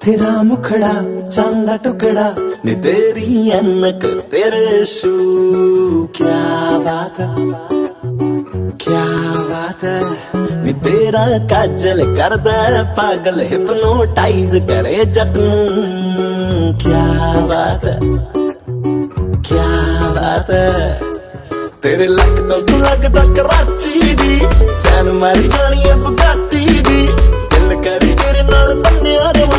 तेरा मुखड़ा चांदा टुकड़ा नी तेरी अनक तेरे शू। क्या बात है, क्या बात है नी तेरा काजल कर दे पागल हिप्नोटाइज करे जट नूं। क्या बात है, क्या बात है तेरे लक तो तू लगदा कराची दी फैन मर जानी है बुगाटी दी। दिल कर तेरे नाल बन्निया